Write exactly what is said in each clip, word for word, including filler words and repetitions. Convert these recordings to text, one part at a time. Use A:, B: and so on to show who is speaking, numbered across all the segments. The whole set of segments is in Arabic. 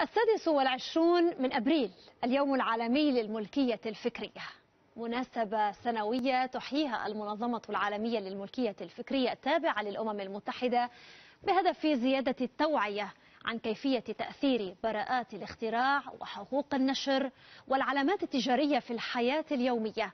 A: السادس والعشرون من أبريل اليوم العالمي للملكية الفكرية، مناسبة سنوية تحييها المنظمة العالمية للملكية الفكرية التابعة للأمم المتحدة بهدف زيادة التوعية عن كيفية تأثير براءات الاختراع وحقوق النشر والعلامات التجارية في الحياة اليومية،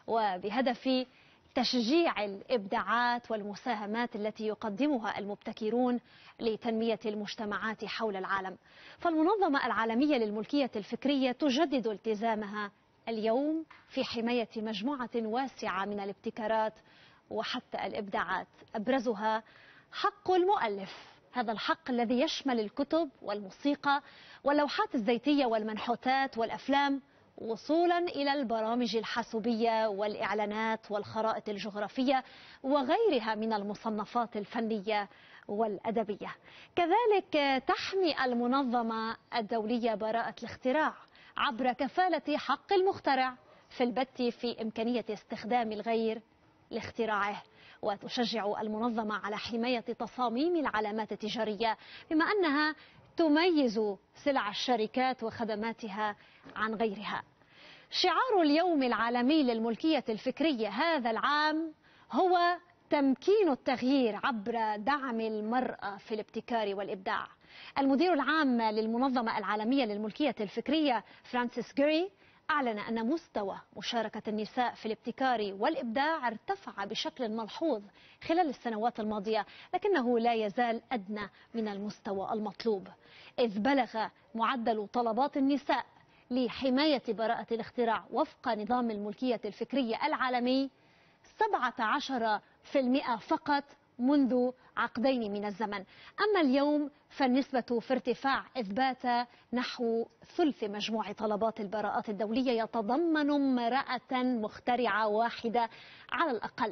A: وبهدف تشجيع الإبداعات والمساهمات التي يقدمها المبتكرون لتنمية المجتمعات حول العالم. فالمنظمة العالمية للملكية الفكرية تجدد التزامها اليوم في حماية مجموعة واسعة من الابتكارات وحتى الإبداعات، أبرزها حق المؤلف، هذا الحق الذي يشمل الكتب والموسيقى واللوحات الزيتية والمنحوتات والأفلام، وصولا إلى البرامج الحاسوبية والإعلانات والخرائط الجغرافية وغيرها من المصنفات الفنية والأدبية. كذلك تحمي المنظمة الدولية براءة الاختراع عبر كفالة حق المخترع في البت في إمكانية استخدام الغير لاختراعه، وتشجع المنظمة على حماية تصاميم العلامات التجارية بما أنها تميز سلع الشركات وخدماتها عن غيرها. شعار اليوم العالمي للملكية الفكرية هذا العام هو تمكين التغيير عبر دعم المرأة في الابتكار والإبداع. المدير العام للمنظمة العالمية للملكية الفكرية فرانسيس جيري أعلن أن مستوى مشاركة النساء في الابتكار والإبداع ارتفع بشكل ملحوظ خلال السنوات الماضية، لكنه لا يزال أدنى من المستوى المطلوب، إذ بلغ معدل طلبات النساء لحماية براءة الاختراع وفق نظام الملكية الفكرية العالمي سبعة عشر بالمئة فقط منذ عقدين من الزمن. أما اليوم فالنسبة في ارتفاع، إذ بات نحو ثلث مجموع طلبات البراءات الدولية يتضمن امرأة مخترعة واحدة على الأقل،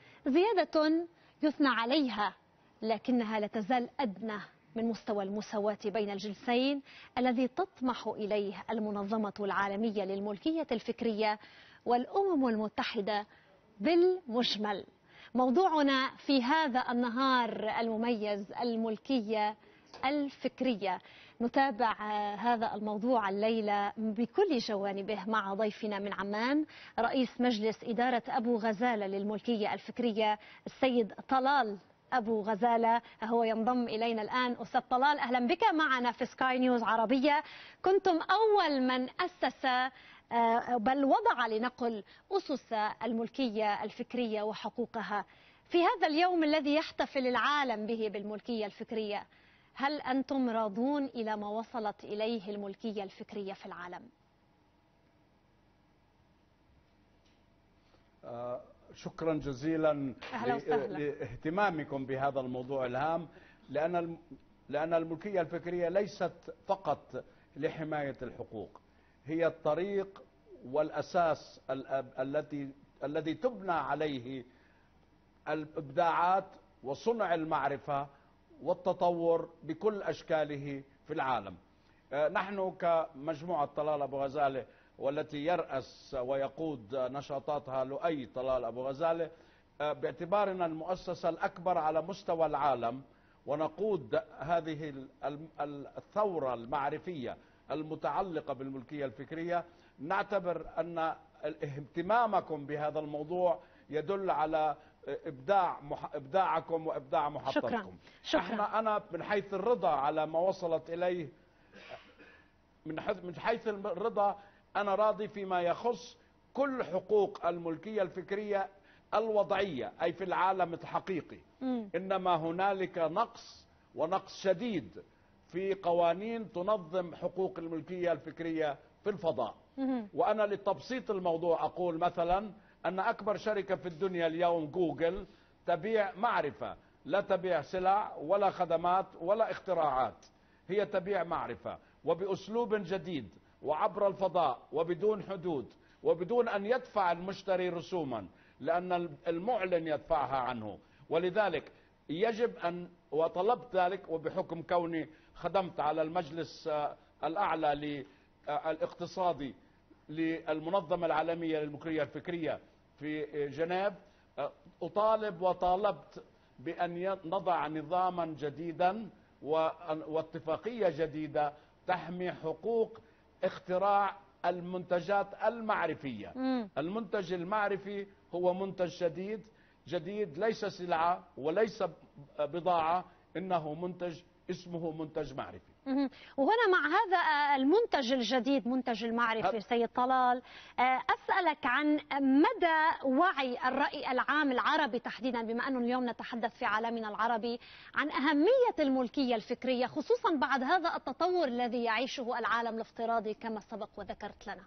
A: زيادة يثنى عليها لكنها لا تزال أدنى من مستوى المساواة بين الجنسين الذي تطمح إليه المنظمة العالمية للملكية الفكرية والأمم المتحدة بالمجمل. موضوعنا في هذا النهار المميز الملكية الفكرية، نتابع هذا الموضوع الليلة بكل جوانبه مع ضيفنا من عمان رئيس مجلس إدارة أبو غزالة للملكية الفكرية السيد طلال أبو غزالة، هو ينضم إلينا الآن. أستاذ طلال، أهلا بك معنا في سكاي نيوز عربية. كنتم أول من أسس بل وضع لنقل أسس الملكية الفكرية وحقوقها في هذا اليوم الذي يحتفل العالم به بالملكية الفكرية. هل أنتم راضون إلى ما وصلت إليه الملكية الفكرية في العالم؟
B: آه شكرا جزيلا لاهتمامكم بهذا الموضوع الهام، لأن لأن الملكية الفكرية ليست فقط لحماية الحقوق، هي الطريق والأساس التي الذي تبنى عليه الإبداعات وصنع المعرفة والتطور بكل أشكاله في العالم. نحن كمجموعة طلال أبو غزالة، والتي يرأس ويقود نشاطاتها لؤي طلال أبو غزالة، باعتبارنا المؤسسة الأكبر على مستوى العالم ونقود هذه الثورة المعرفية المتعلقة بالملكية الفكرية، نعتبر أن اهتمامكم بهذا الموضوع يدل على إبداع إبداعكم وإبداع محطتكم.
A: شكرا. شكرا.
B: احنا أنا من حيث الرضا على ما وصلت إليه، من حيث الرضا أنا راضي فيما يخص كل حقوق الملكية الفكرية الوضعية، أي في العالم الحقيقي. م. إنما هنالك نقص ونقص شديد في قوانين تنظم حقوق الملكية الفكرية في الفضاء. م. وأنا لتبسيط الموضوع أقول مثلا أن أكبر شركة في الدنيا اليوم جوجل تبيع معرفة، لا تبيع سلع ولا خدمات ولا اختراعات، هي تبيع معرفة وبأسلوب جديد وعبر الفضاء وبدون حدود وبدون أن يدفع المشتري رسوما، لأن المعلن يدفعها عنه. ولذلك يجب أن، وطلبت ذلك وبحكم كوني خدمت على المجلس الأعلى للاقتصادي للمنظمة العالمية للملكية الفكرية في جنيف، أطالب وطالبت بأن نضع نظاما جديدا واتفاقية جديدة تحمي حقوق اختراع المنتجات المعرفية.
A: مم.
B: المنتج المعرفي هو منتج جديد جديد، ليس سلعة وليس بضاعة، إنه منتج اسمه منتج معرفي.
A: مهم. وهنا مع هذا المنتج الجديد، منتج المعرفي، سيد طلال، أسألك عن مدى وعي الرأي العام العربي تحديدا، بما أنه اليوم نتحدث في عالمنا العربي عن أهمية الملكية الفكرية، خصوصا بعد هذا التطور الذي يعيشه العالم الافتراضي كما سبق وذكرت لنا.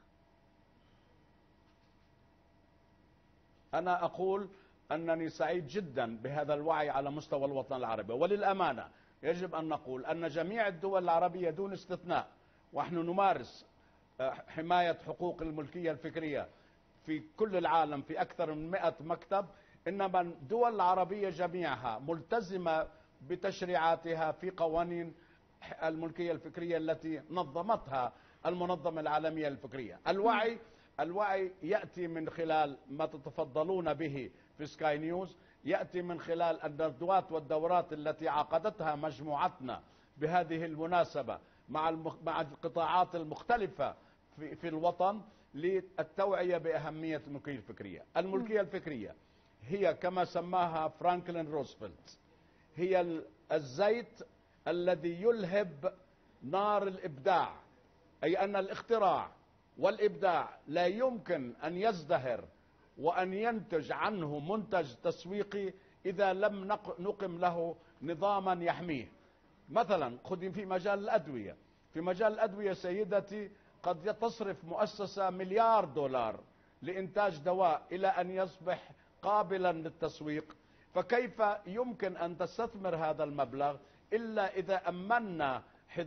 B: أنا أقول أنني سعيد جدا بهذا الوعي على مستوى الوطن العربي، وللأمانة يجب أن نقول أن جميع الدول العربية دون استثناء، ونحن نمارس حماية حقوق الملكية الفكرية في كل العالم في أكثر من مئة مكتب، إنما الدول العربية جميعها ملتزمة بتشريعاتها في قوانين الملكية الفكرية التي نظمتها المنظمة العالمية للفكرية. الوعي الوعي يأتي من خلال ما تتفضلون به في سكاي نيوز، يأتي من خلال الندوات والدورات التي عقدتها مجموعتنا بهذه المناسبة مع مع القطاعات المختلفة في, في الوطن للتوعية بأهمية الملكية الفكرية. الملكية الفكرية هي كما سماها فرانكلين روزفلت، هي الزيت الذي يلهب نار الإبداع، أي أن الاختراع والإبداع لا يمكن أن يزدهر وأن ينتج عنه منتج تسويقي إذا لم نقم له نظاما يحميه. مثلا خذي في مجال الأدوية، في مجال الأدوية سيدتي قد تصرف مؤسسة مليار دولار لإنتاج دواء إلى أن يصبح قابلا للتسويق، فكيف يمكن أن تستثمر هذا المبلغ إلا إذا أمنا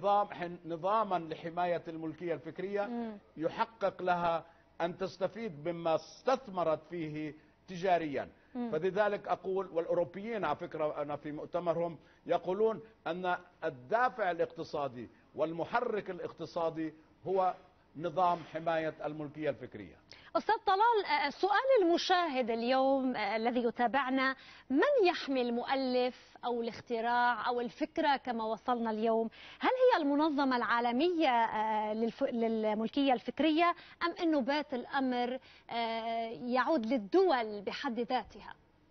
B: نظاما لحماية الملكية الفكرية يحقق لها أن تستفيد مما استثمرت فيه تجاريا. فلذلك أقول، والأوروبيين على فكرة أنا في مؤتمرهم يقولون أن الدافع الاقتصادي والمحرك الاقتصادي هو نظام حماية الملكية الفكرية.
A: أستاذ طلال، سؤال المشاهد اليوم الذي يتابعنا: من يحمي المؤلف أو الاختراع أو الفكرة كما وصلنا اليوم؟ هل هي المنظمة العالمية للملكية الفكرية أم أنه بات الأمر يعود للدول بحد ذاتها؟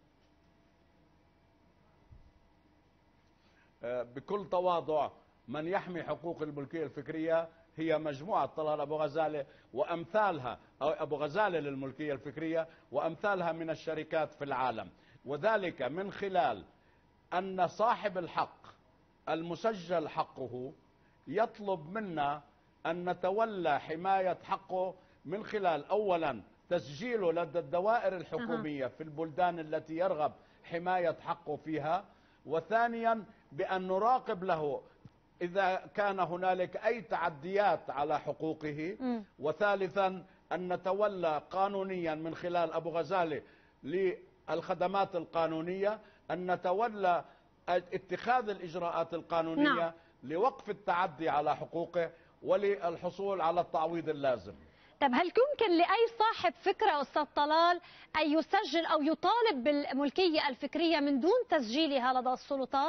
B: بكل تواضع، من يحمي حقوق الملكية الفكرية هي مجموعة طلال أبو غزالة وأمثالها، أو أبو غزالة للملكية الفكرية وأمثالها من الشركات في العالم، وذلك من خلال أن صاحب الحق المسجل حقه يطلب منا أن نتولى حماية حقه من خلال أولا تسجيله لدى الدوائر الحكومية في البلدان التي يرغب حماية حقه فيها، وثانيا بأن نراقب له إذا كان هنالك أي تعديات على حقوقه، م. وثالثا أن نتولى قانونيا من خلال أبو غزالة للخدمات القانونية أن نتولى اتخاذ الإجراءات القانونية، نعم. لوقف التعدي على حقوقه وللحصول على التعويض اللازم.
A: طب هل يمكن لأي صاحب فكرة أستاذ طلال أن يسجل أو يطالب بالملكية الفكرية من دون تسجيلها لدى السلطات؟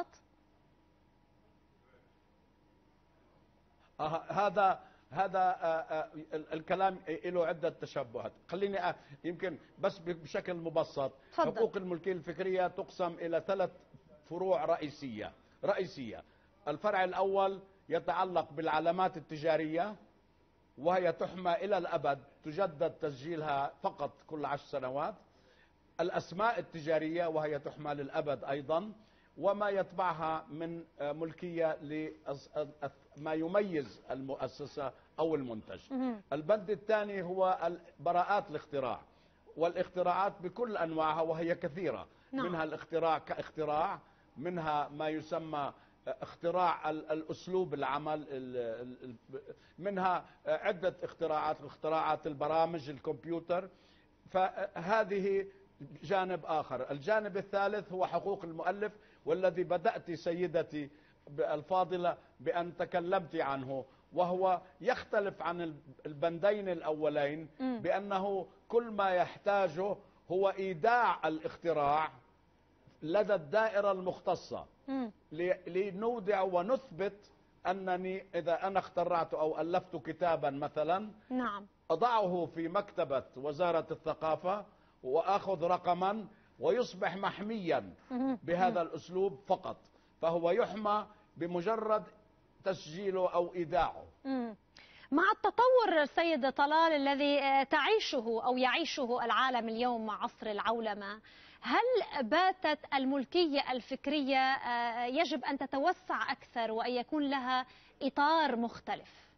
B: آه هذا هذا آه آه الكلام له عدة تشبهات. خليني آه يمكن بس بشكل مبسط. فضل. حقوق الملكية الفكرية تقسم إلى ثلاث فروع رئيسية رئيسية. الفرع الأول يتعلق بالعلامات التجارية، وهي تحمى إلى الأبد، تجدد تسجيلها فقط كل عشر سنوات. الأسماء التجارية وهي تحمى للأبد أيضا، وما يتبعها من ملكية لما يميز المؤسسة أو المنتج. البند الثاني هو براءات الاختراع، والاختراعات بكل أنواعها وهي كثيرة. نعم. منها الاختراع كاختراع، منها ما يسمى اختراع الأسلوب العمل، منها عدة اختراعات، اختراعات البرامج الكمبيوتر. فهذه جانب آخر. الجانب الثالث هو حقوق المؤلف، والذي بدأت سيدتي الفاضلة بأن تكلمت عنه، وهو يختلف عن البندين الأولين بأنه كل ما يحتاجه هو إيداع الاختراع لدى الدائرة المختصة لنودع ونثبت أنني إذا أنا اخترعت أو ألفت كتابا مثلا،
A: نعم،
B: أضعه في مكتبة وزارة الثقافة وأخذ رقما ويصبح محميا بهذا الأسلوب فقط، فهو يحمى بمجرد تسجيله أو إيداعه.
A: مع التطور سيد طلال الذي تعيشه أو يعيشه العالم اليوم مع عصر العولمة، هل باتت الملكية الفكرية يجب أن تتوسع أكثر وأن يكون لها إطار مختلف؟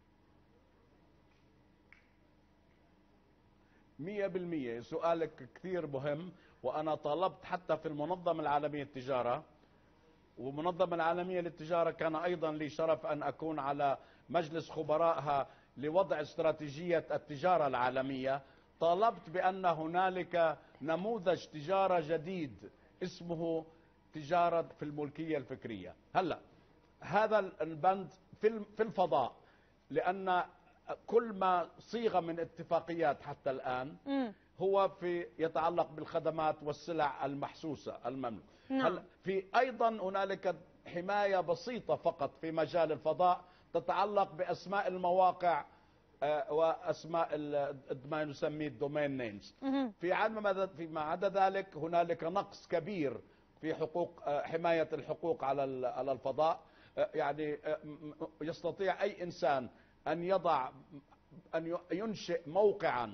B: مئة بالمئة سؤالك كثير مهم، وأنا طالبت حتى في المنظمة العالمية للتجارة، ومنظمة العالمية للتجارة كان أيضا لي شرف أن أكون على مجلس خبرائها لوضع استراتيجية التجارة العالمية. طالبت بأن هنالك نموذج تجارة جديد اسمه تجارة في الملكية الفكرية. هلأ هذا البند في الفضاء، لأن كل ما صيغ من اتفاقيات حتى الآن هو في يتعلق بالخدمات والسلع المحسوسة المملوكة. هل في أيضا هنالك حماية بسيطة فقط في مجال الفضاء تتعلق بأسماء المواقع وأسماء ما نسميه الدومين نيمز. في عدم فيما عدا ذلك هنالك نقص كبير في حقوق حماية الحقوق على على الفضاء. يعني يستطيع أي إنسان أن يضع أن ينشئ موقعا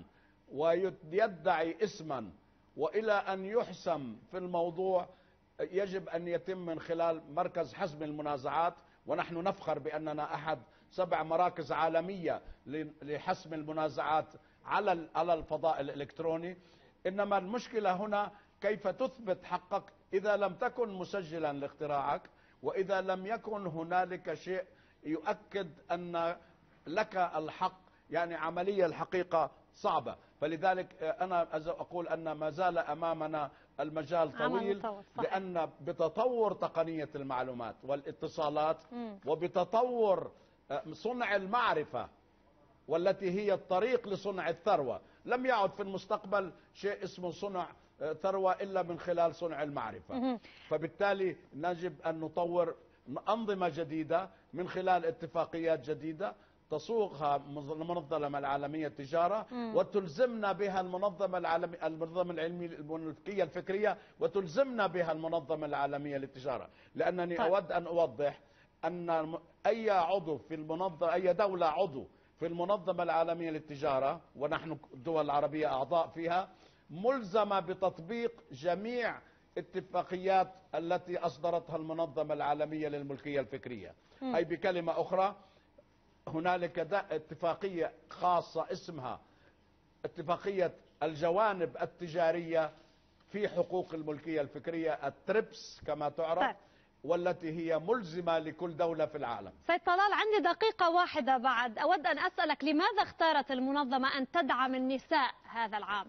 B: ويدعي اسما، وإلى أن يحسم في الموضوع يجب أن يتم من خلال مركز حسم المنازعات، ونحن نفخر بأننا أحد سبع مراكز عالمية لحسم المنازعات على على الفضاء الإلكتروني. إنما المشكلة هنا كيف تثبت حقك إذا لم تكن مسجلا لاختراعك، وإذا لم يكن هنالك شيء يؤكد أن لك الحق. يعني عملية الحقيقة صعبة، فلذلك أنا أقول أن ما زال أمامنا المجال طويل، لأن بتطور تقنية المعلومات والاتصالات وبتطور صنع المعرفة والتي هي الطريق لصنع الثروة، لم يعد في المستقبل شيء اسمه صنع ثروة إلا من خلال صنع المعرفة. فبالتالي نجب أن نطور أنظمة جديدة من خلال اتفاقيات جديدة تصوغها المنظمة العالمية للتجارة وتلزمنا بها المنظمة العالمية المنظمة العلمية الملكية الفكرية، وتلزمنا بها المنظمة العالمية للتجارة. لأنني أود أن أوضح أن أي عضو في المنظمة، أي دولة عضو في المنظمة العالمية للتجارة، ونحن الدول العربية أعضاء فيها، ملزمة بتطبيق جميع اتفاقيات التي أصدرتها المنظمة العالمية للملكية الفكرية. أي بكلمة أخرى هنالك اتفاقية خاصة اسمها اتفاقية الجوانب التجارية في حقوق الملكية الفكرية، التريبس كما تعرف، والتي هي ملزمة لكل دولة في العالم.
A: سيد طلال، عندي دقيقة واحدة بعد، أود أن أسألك لماذا اختارت المنظمة أن تدعم النساء هذا العام؟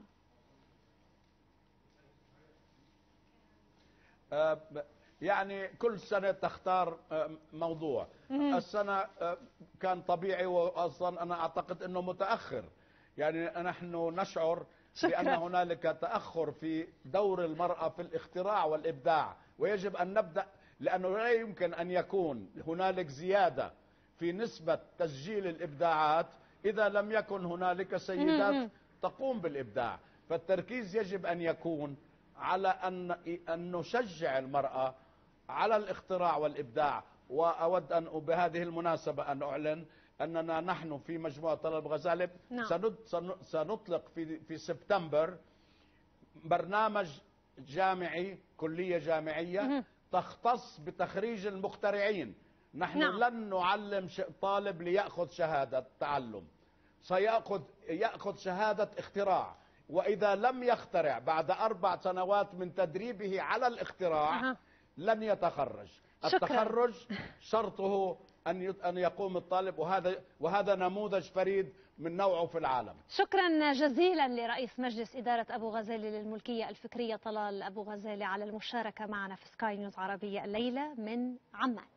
B: أه يعني كل سنة تختار موضوع. السنة كان طبيعي، وأصلا أنا أعتقد أنه متأخر. يعني نحن نشعر بأن هنالك تأخر في دور المرأة في الاختراع والإبداع، ويجب أن نبدأ، لأنه لا يمكن أن يكون هنالك زيادة في نسبة تسجيل الإبداعات إذا لم يكن هنالك سيدات تقوم بالإبداع. فالتركيز يجب أن يكون على أن أن نشجع المرأة على الاختراع والإبداع. وأود أن بهذه المناسبة أن أعلن أننا نحن في مجموعة طلال أبو-غزالة سنطلق في في سبتمبر برنامج جامعي، كلية جامعية تختص بتخريج المخترعين. نحن نعم. لن نعلم طالب ليأخذ شهادة تعلم، سيأخذ يأخذ شهادة اختراع، وإذا لم يخترع بعد أربع سنوات من تدريبه على الاختراع أه. لن يتخرج. شكرا. التخرج شرطه أن أن يقوم الطالب، وهذا وهذا نموذج فريد من نوعه في العالم.
A: شكرا جزيلا لرئيس مجلس إدارة أبو-غزالة للملكية الفكرية طلال أبو-غزالة على المشاركة معنا في سكاي نيوز عربية الليلة من عمان.